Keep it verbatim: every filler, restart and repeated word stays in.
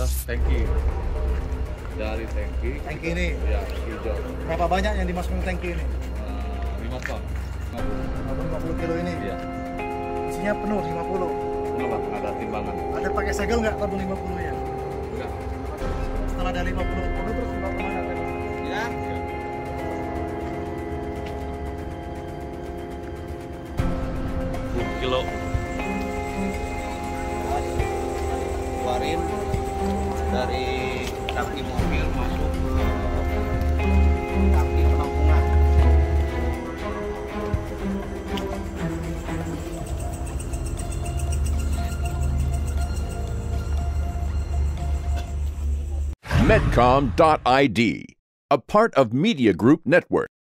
Tangki. Dari tangki. Tangki ini? Ya, hijau. Berapa banyak yang dimasukkan tangki ini? lima ton. lima puluh kilo ini? Iya. Isinya penuh lima puluh? Penuh Pak, ada timbangan. Ada pakai segel nggak tabung lima puluh ya? Enggak. Setelah ada lima puluh penuh terus dibawa kemana? Ya. sepuluh kilo. Keluarin dari tangki mobil masuk ke tangki penampungan. Medcom dot I D, a part of Media Group Network.